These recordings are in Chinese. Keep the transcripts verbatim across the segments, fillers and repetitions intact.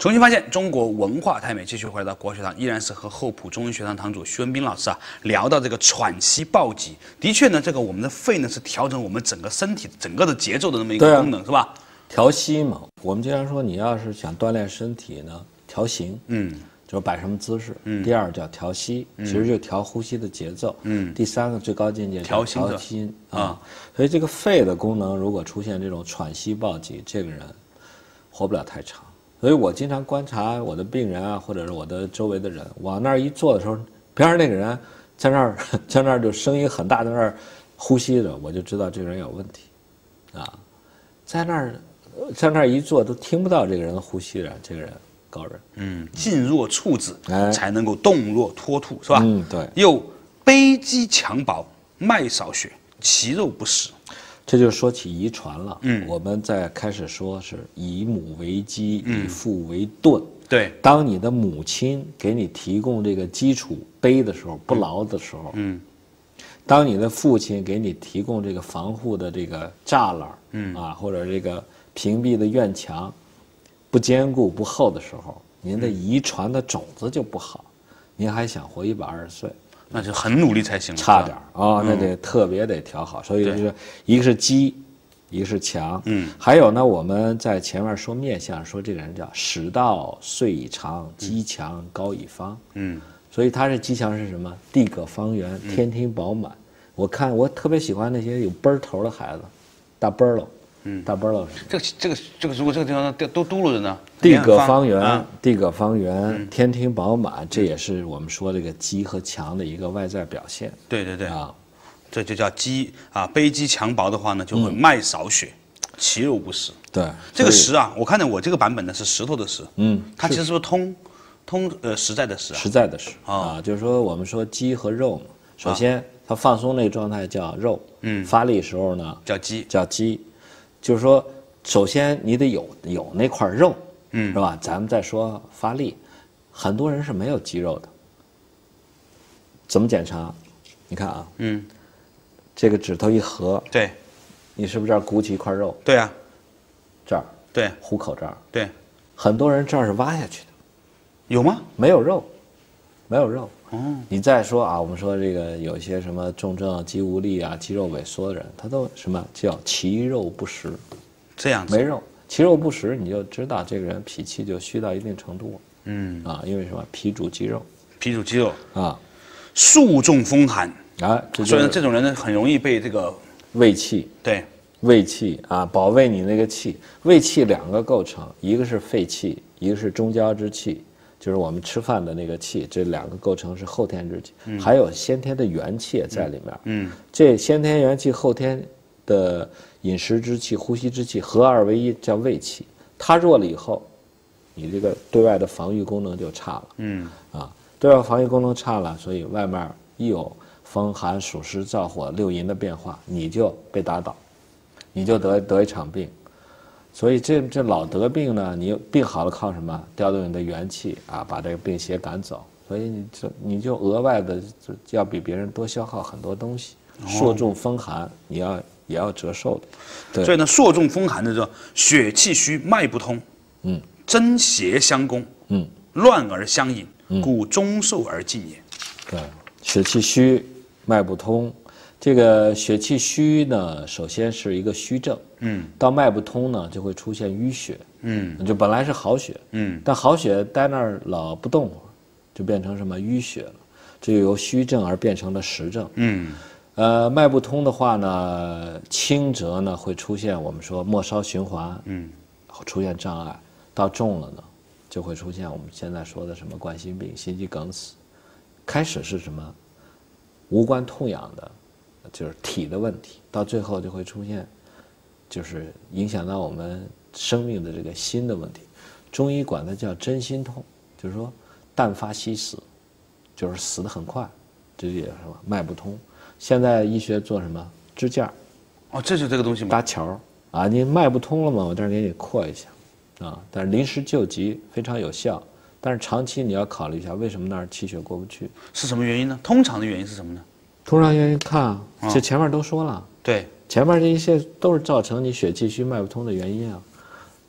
重新发现中国文化太美，继续回到国学堂，依然是和厚朴中医学堂堂主徐文斌老师啊聊到这个喘息暴击。的确呢，这个我们的肺呢是调整我们整个身体整个的节奏的那么一个功能，啊、是吧？ 调息嘛，我们经常说，你要是想锻炼身体呢，调形，嗯，就是摆什么姿势。嗯，第二叫调息，嗯、其实就调呼吸的节奏。嗯，第三个最高境界调心调心啊。所以这个肺的功能如果出现这种喘息暴击，这个人活不了太长。所以我经常观察我的病人啊，或者是我的周围的人，往那儿一坐的时候，边上那个人在那儿在那儿就声音很大，在那儿呼吸着，我就知道这个人有问题，啊，在那儿在那儿一坐都听不到这个人呼吸着，这个人高人。 嗯，静若处子，哎、才能够动若脱兔，是吧？ 嗯，对。 又背肌强薄，脉少血，其肉不实。 这就说起遗传了。嗯，我们在开始说是以母为基，嗯、以父为盾。 对， 当你的母亲给你提供这个基础背的时候，不牢的时候，嗯，当你的父亲给你提供这个防护的这个栅栏，嗯啊，或者这个屏蔽的院墙不坚固不厚的时候，您的遗传的种子就不好，您还想活一百二十岁？ 那就很努力才行了， 差点啊、哦，那得特别得调好。所以就是一个是基，一个是强，嗯，还有呢，我们在前面说面相，说这个人叫使道岁已长，肌强高以方，嗯，所以他是肌强是什么？地阁方圆，天庭饱满。我看我特别喜欢那些有奔头的孩子，大奔喽。嗯，大奔了。 这个这个这个，如果这个地方都嘟噜着呢， 地阁方圆，啊、地阁方圆，嗯、天庭饱满，这也是我们说这个肌和强的一个外在表现。 对对对啊，这就叫肌啊，背肌强薄的话呢，就会脉少血，嗯、其肉不实。 对， 这个实啊，我看到我这个版本呢是石头的石，嗯，它其实是不是通通呃实在的实啊？ 实在的实啊，就是说我们说肌和肉嘛，首先它放松那个状态叫肉，嗯，发力时候呢叫肌， 叫肌。就是说，首先你得有有那块肉，嗯，是吧？咱们再说发力，很多人是没有肌肉的。怎么检查？你看啊，嗯，这个指头一合， 对， 你是不是这儿鼓起一块肉？ 对啊， 这儿， 对， 虎口这儿， 对， 很多人这儿是挖下去的， 有吗？ 没有肉，没有肉。哦，你再说啊，我们说这个有一些什么重症肌无力啊、肌肉萎缩的人，他都什么叫其肉不实， 这样子没肉，其肉不实，你就知道这个人脾气就虚到一定程度。嗯啊，因为什么？脾主肌肉， 脾主肌肉啊， 肃重风寒啊， 所以呢，这种人呢很容易被这个胃气， 对， 胃气啊，保卫你那个气。胃气两个构成，一个是肺气，一个是中焦之气。就是我们吃饭的那个气，这两个构成是后天之气，嗯、还有先天的元气也在里面。嗯，这先天元气、后天的饮食之气、呼吸之气合二为一，叫胃气。它弱了以后，你这个对外的防御功能就差了。嗯，啊，对外防御功能差了，所以外面一有风寒暑湿燥火六淫的变化，你就被打倒，你就得得一场病。所以这这老得病呢，你病好了靠什么？调动你的元气啊，把这个病邪赶走。所以你就你就额外的就要比别人多消耗很多东西。朔重风寒，你要也要折寿的。对， 所以呢，朔重风寒的这血气虚，脉不通，嗯，真邪相攻，嗯，乱而相引，故终寿而尽也。 对，血气虚，脉不通。这个血气虚呢，首先是一个虚症，嗯，到脉不通呢，就会出现淤血，嗯，就本来是好血，嗯，但好血待那儿老不动，就变成什么淤血了，这就由虚症而变成了实症，嗯，呃，脉不通的话呢，轻则呢会出现我们说末梢循环，嗯，出现障碍，到重了呢，就会出现我们现在说的什么冠心病、心肌梗死，开始是什么无关痛痒的。就是体的问题，到最后就会出现，就是影响到我们生命的这个心的问题。中医管它叫真心痛，就是说淡发息死，就是死得很快，这也是什么脉不通。现在医学做什么支架？ 哦，这就是这个东西吗？ 搭桥啊，你脉不通了嘛，我这儿给你扩一下，啊，但是临时救急非常有效，但是长期你要考虑一下，为什么那儿气血过不去？ 是什么原因呢？通常的原因是什么呢？ 通常原因看啊，这前面都说了， 对， 前面这一些都是造成你血气虚脉不通的原因啊。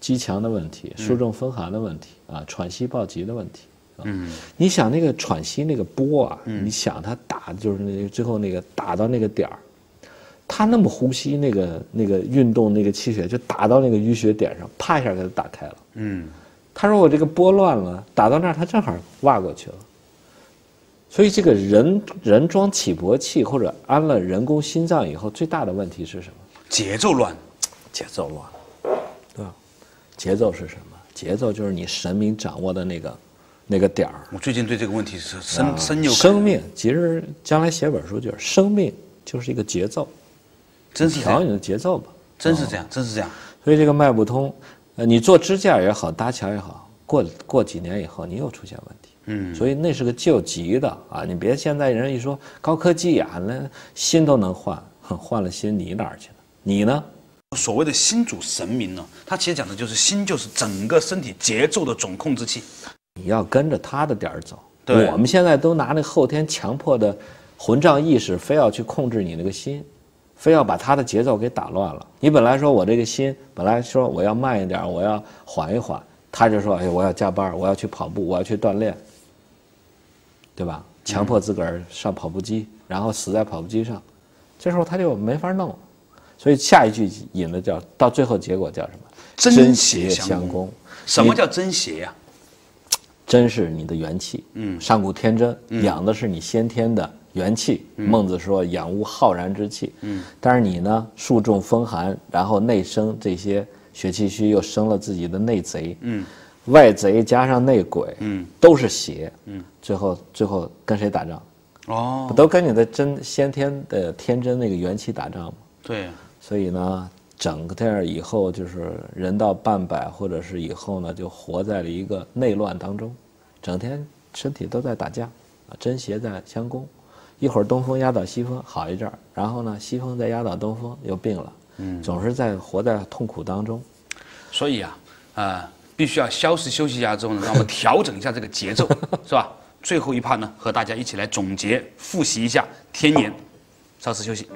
肌强的问题，输重风寒的问题啊，喘息暴急的问题。嗯，你想那个喘息那个波啊，嗯、你想它打就是那最后那个打到那个点儿，他那么呼吸那个那个运动那个气血就打到那个淤血点上，啪一下给它打开了。嗯，他说我这个波乱了，打到那儿他正好挖过去了。所以这个人人装起搏器或者安了人工心脏以后，最大的问题是什么？ 节奏乱， 节奏乱，对吧？节奏是什么？节奏就是你神明掌握的那个。那个点儿， 我最近对这个问题是深、啊、深有感。 生命，其实将来写本书就是生命就是一个节奏， 真是调你的节奏吧， 真是这样，哦、真是这样。 所以这个脉不通，呃，你做支架也好，搭桥也好，过过几年以后你又出现问题，嗯，所以那是个救急的啊！你别现在人一说高科技啊，那心都能换，换了心你哪儿去了？你呢？ 所谓的心主神明呢，它其实讲的就是心就是整个身体节奏的总控制器。 你要跟着他的点儿走。我们现在都拿那后天强迫的混账意识，非要去控制你那个心，非要把他的节奏给打乱了。你本来说我这个心，本来说我要慢一点，我要缓一缓，他就说：“哎，我要加班，我要去跑步，我要去锻炼，对吧？”强迫自个儿上跑步机，然后死在跑步机上，这时候他就没法弄了。所以下一句引的叫到最后结果叫什么？ 真邪相攻。 什么叫真邪呀？ 真是你的元气，嗯，上古天真，嗯、养的是你先天的元气。嗯、孟子说养无浩然之气，嗯，但是你呢，树重风寒，然后内生这些血气虚，又生了自己的内贼，嗯，外贼加上内鬼，嗯，都是邪，嗯，最后最后跟谁打仗？哦，不都跟你的真先天的天真那个元气打仗吗？ 对， 所以呢。整个这样以后就是人到半百，或者是以后呢，就活在了一个内乱当中，整天身体都在打架，啊，真邪在相攻，一会儿东风压倒西风好一阵儿，然后呢，西风再压倒东风又病了，嗯，总是在活在痛苦当中。 所以啊，呃，必须要消食休息一下之后呢，让我们调整一下这个节奏，是吧？最后一趴呢，和大家一起来总结复习一下天年，稍事休息。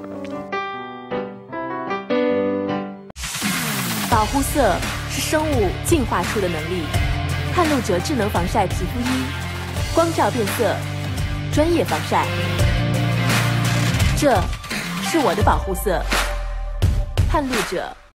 保护色是生物进化出的能力。探路者智能防晒皮肤衣，光照变色，专业防晒。这是我的保护色。探路者。